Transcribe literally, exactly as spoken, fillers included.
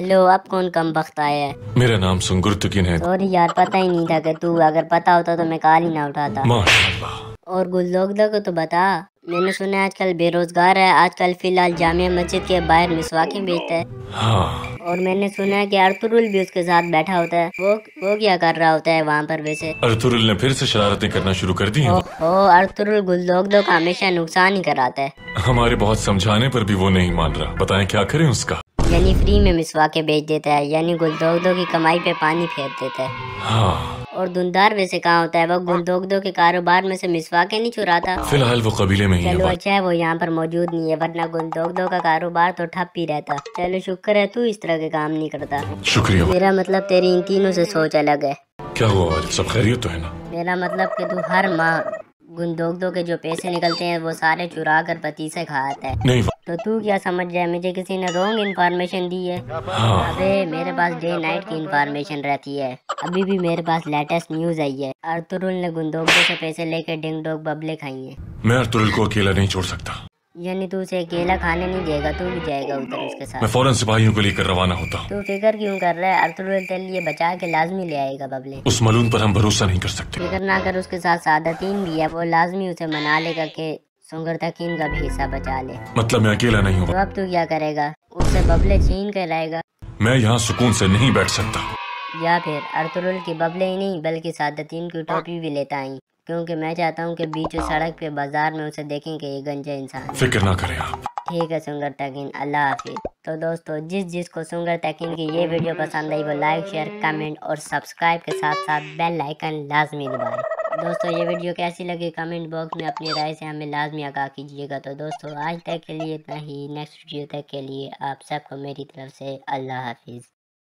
लो अब कौन कम बख्त आया है। मेरा नाम सुंगुरतुकिन है। सॉरी यार, पता ही नहीं था कि तू, अगर पता होता तो मैं कॉल ही ना उठाता। माशाल्लाह। और गुलदोगदा को तो बता, मैंने सुना है आजकल बेरोजगार है, आजकल फिलहाल जामिया मस्जिद के बाहर मिसवाकें बेचता है। हाँ। और मैंने सुना है कि अर्तुरुल भी उसके साथ बैठा होता है। वो वो क्या कर रहा होता है वहाँ पर वैसे? अर्तुरुल ने फिर से शरारतें करना शुरू कर दी हैं। ओ अर्तुरुल गुलदोगदो का हमेशा नुकसान ही कराता है। हमारे बहुत समझाने पर भी वो नहीं मान रहा। बताएं क्या करें उसका। यानी फ्री में मिसवाके बेच देता है, यानी गुलदोगदो की कमाई पे पानी फेर देता है। हाँ। और धुंधार वैसे कहाँ होता है? वो गुलदोगदो के कारोबार में से मिसवाके नहीं चुराता। फिलहाल वो कबीले में ही है। चलो अच्छा है वो यहाँ पर मौजूद नहीं है, वरना गुलदोगदो का कारोबार तो ठप ही रहता। चलो शुक्र है तू इस तरह के काम नहीं करता। शुक्रिया। मेरा मतलब तेरी इन तीनों से सोच अलग है। क्या हुआ वालिद, सब खैरियत तो है ना? मेरा मतलब कि तू हर माह गुलदोगदो के जो पैसे निकलते हैं वो सारे चुरा कर पति से खाता है। नहीं। तो तू क्या समझ जाए, मुझे किसी ने रॉन्ग इन्फॉर्मेशन दी है। हाँ। अबे मेरे पास डे नाइट की इन्फॉर्मेशन रहती है। अभी भी मेरे पास लेटेस्ट न्यूज आई है, अर्तुरुल ने गुलदोगदो से पैसे लेकर डिंग डोग बबले खाई है। मैं अर्तुरुल को अकेला नहीं छोड़ सकता। यानी तू उसे अकेला खाने नहीं देगा, तू भी जाएगा उधर उसके साथ? मैं फौरन सिपाहियों को लेकर रवाना होता हूँ। तू फिक्र क्यों कर रहा है? अर्तुरुल तेरे लिए बचा के लाजमी ले आएगा बबले। उस मलून पर हम भरोसा नहीं कर सकते। फिक्र ना कर, उसके साथ सादतीन भी है, वो लाजमी उसे मना लेगा कि सुंगुरतुकिन का भी हिस्सा बचा ले। मतलब मैं अकेला नहीं हूँ। तो अब तू क्या करेगा? उससे बबले छीन कर लाएगा? मैं यहाँ सुकून से नहीं बैठ सकता। या फिर अर्तुरुल की बबले ही नहीं बल्कि सादतीन की टोपी भी लेता आई, क्योंकि मैं चाहता हूँ कि बीचों सड़क पे बाजार में उसे देखें कि ये गंजा इंसान। फिक्र ना करें आप। ठीक है सुंगुरतुकिन, अल्लाह हाफिज। तो दोस्तों, जिस जिसको सुंगुरतुकिन की ये वीडियो पसंद आई वो लाइक शेयर कमेंट और सब्सक्राइब के साथ साथ बेल आइकन लाजमी दबाएं। दोस्तों ये वीडियो कैसी लगी कमेंट बॉक्स में अपनी राय से हमें लाजमी आगाह कीजिएगा। तो दोस्तों आज तक के लिए इतना ही, नेक्स्ट वीडियो तक के लिए आप सबको मेरी तरफ से अल्लाह हाफिज।